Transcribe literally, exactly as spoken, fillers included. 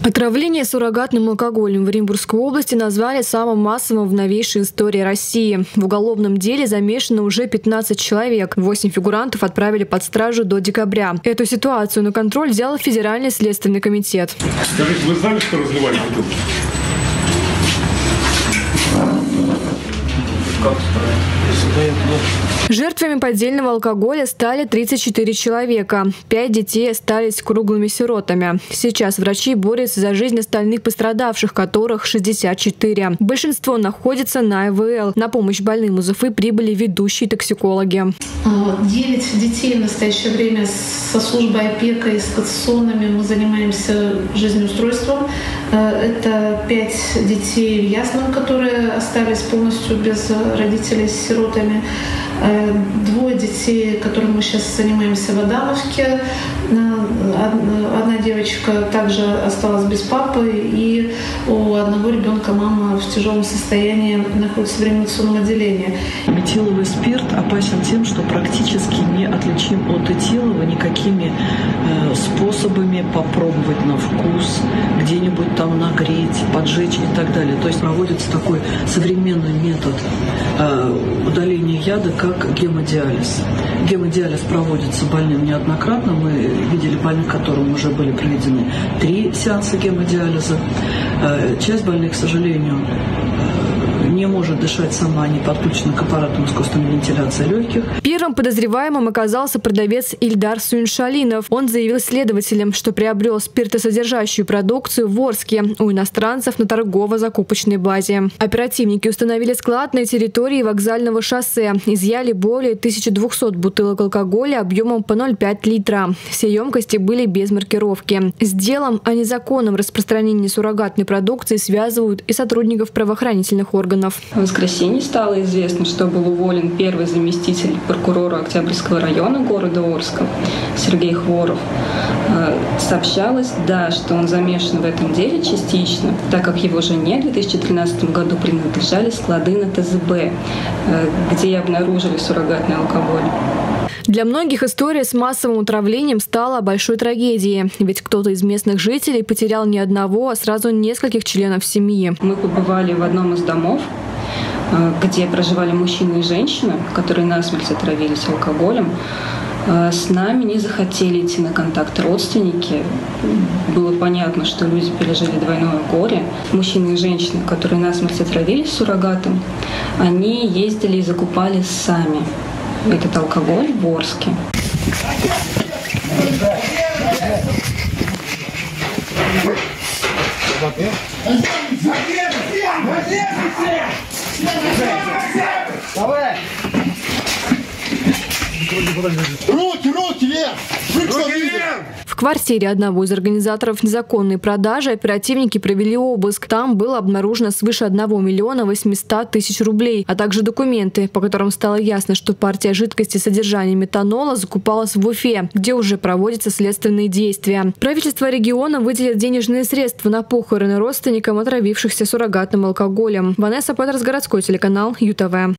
Отравление суррогатным алкоголем в Оренбургской области назвали самым массовым в новейшей истории России. В уголовном деле замешано уже пятнадцать человек. Восемь фигурантов отправили под стражу до декабря. Эту ситуацию на контроль взял Федеральный следственный комитет. Скажите, вы знали, что разливали бутылку? Жертвами поддельного алкоголя стали тридцать четыре человека. Пять детей остались круглыми сиротами. Сейчас врачи борются за жизнь остальных пострадавших, которых шестьдесят четыре. Большинство находится на ИВЛ. На помощь больным из Уфы прибыли ведущие токсикологи. Девять детей в настоящее время со службой опеки и с стационарами мы занимаемся жизнеустройством. Это пять детей в Ясном, которые остались полностью без родителей, с сиротами. Двое детей, которым мы сейчас занимаемся в Адамовке. Одна девочка также осталась без папы, и у одного ребенка мама в тяжелом состоянии находится в реанимационном отделении. Метиловый спирт опасен тем, что практически не отличим от этилового никакими э, способами попробовать на вкус, где-нибудь там нагреть, поджечь и так далее. То есть проводится такой современный метод э, удаления яда, как гемодиализ. Гемодиализ проводится больным неоднократно. Мы видели больных, которым уже были проведены три сеанса гемодиализа. Часть больных, к сожалению, не может дышать сама, не подключена к аппарату искусственной вентиляции легких. Первым подозреваемым оказался продавец Ильдар Суиншалинов. Он заявил следователям, что приобрел спиртосодержащую продукцию в Орске у иностранцев на торгово-закупочной базе. Оперативники установили склад на территории вокзального шоссе. Изъяли более тысячи двухсот бутылок алкоголя объемом по ноль целых пять десятых литра. Все емкости были без маркировки. С делом о незаконном распространении суррогатной продукции связывают и сотрудников правоохранительных органов. В воскресенье стало известно, что был уволен первый заместитель прокурора Октябрьского района города Орска Сергей Хворов. Сообщалось, да, что он замешан в этом деле частично, так как его жене в две тысячи тринадцатом году принадлежали склады на ТЗБ, где и обнаружили суррогатный алкоголь. Для многих история с массовым отравлением стала большой трагедией. Ведь кто-то из местных жителей потерял не одного, а сразу нескольких членов семьи. Мы побывали в одном из домов, где проживали мужчина и женщина, которые насмерть отравились алкоголем. С нами не захотели идти на контакт родственники. Было понятно, что люди пережили двойное горе. Мужчины и женщины, которые насмерть отравились суррогатом, они ездили и закупали сами этот алкоголь в Орске. Руки, руки вверх! Руки вверх! В квартире одного из организаторов незаконной продажи оперативники провели обыск. Там было обнаружено свыше одного миллиона восьмисот тысяч рублей, а также документы, по которым стало ясно, что партия жидкости с содержанием метанола закупалась в Уфе, где уже проводятся следственные действия. Правительство региона выделит денежные средства на похороны родственникам отравившихся суррогатным алкоголем. Ванесса Петерс, городской телеканал ЮТВ.